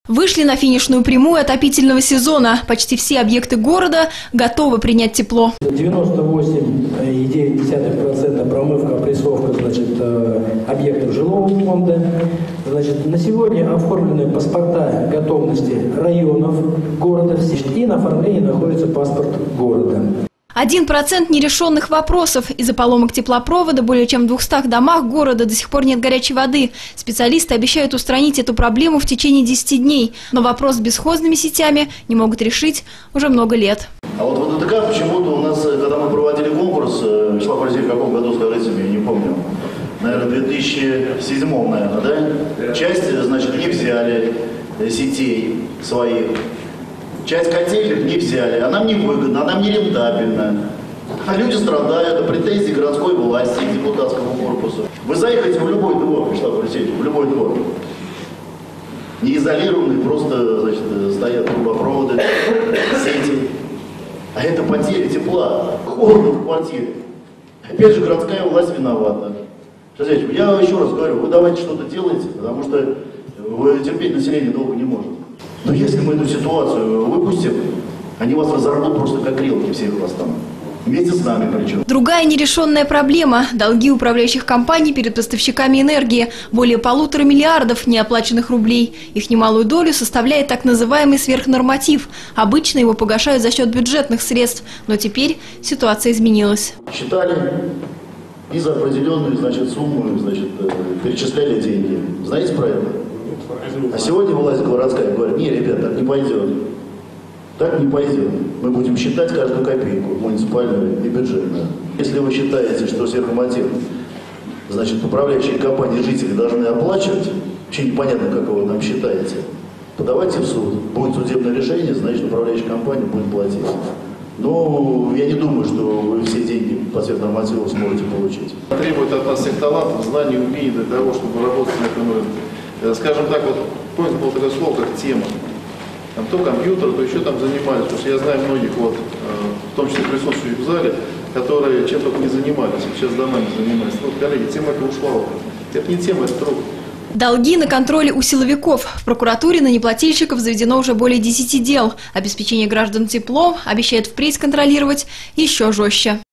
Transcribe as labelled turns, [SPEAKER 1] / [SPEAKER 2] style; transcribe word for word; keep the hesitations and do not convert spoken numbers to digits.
[SPEAKER 1] Вышли на финишную прямую отопительного сезона. Почти все объекты города готовы принять тепло.
[SPEAKER 2] девяносто восемь и девять десятых процента промывка, опрессовка, значит, объектов жилого фонда. Значит, на сегодня оформлены паспорта готовности районов города, и на оформлении находится паспорт города.
[SPEAKER 1] Один процент нерешенных вопросов. Из-за поломок теплопровода более чем в двухстах домах города до сих пор нет горячей воды. Специалисты обещают устранить эту проблему в течение десяти дней. Но вопрос с бесхозными сетями не могут решить уже много лет.
[SPEAKER 3] А вот ВДТК почему-то у нас, когда мы проводили конкурс, Вячеслав Алексеевич, в каком году, скажите мне, я не помню, наверное, в две тысячи седьмом, наверное, да? Часть, значит, не взяли сетей своих. Часть котельных не взяли, она мне выгодна, она мне рентабельна. А люди страдают, а претензии городской власти и депутатскому корпусу. Вы заехаете в любой двор, Вячеслав Алексеевич, в любой двор. Не изолированные, просто, значит, стоят трубопроводы, сети. А это потери тепла, холодно в квартире. Опять же, городская власть виновата. Алексеевич, я еще раз говорю, вы давайте что-то делайте, потому что вы терпеть население долго не может. Но если мы эту ситуацию выпустим, они вас разорвут просто как грелки, всех вас там. Вместе с нами причем.
[SPEAKER 1] Другая нерешенная проблема – долги управляющих компаний перед поставщиками энергии. Более полутора миллиардов неоплаченных рублей. Их немалую долю составляет так называемый сверхнорматив. Обычно его погашают за счет бюджетных средств. Но теперь ситуация изменилась.
[SPEAKER 3] Считали и за определенную, значит, сумму, значит, перечисляли деньги. Знаете про это? А сегодня власть городская говорит: не, ребят, так не пойдет. Так не пойдет. Мы будем считать каждую копейку, муниципальную и бюджетную. Если вы считаете, что сверхнорматив, значит, управляющие компании, жители должны оплачивать, вообще непонятно, как вы нам считаете, подавайте в суд. Будет судебное решение, значит, управляющая компания будет платить. Но я не думаю, что вы все деньги по сверхнормативу сможете получить.
[SPEAKER 4] Требует от нас всех талантов, знаний, умений для того, чтобы работать на этом рынке. Скажем так, вот, помните, было такое слово, как тема. Там то компьютер, то еще там занимались. Потому что я знаю многих, вот, в том числе присутствующих в зале, которые чем только не занимались, сейчас домами занимались. Вот, коллеги, тема эта ушла. Это не тема, это труд.
[SPEAKER 1] Долги на контроле у силовиков. В прокуратуре на неплательщиков заведено уже более десяти дел. Обеспечение граждан теплом обещает впредь контролировать еще жестче.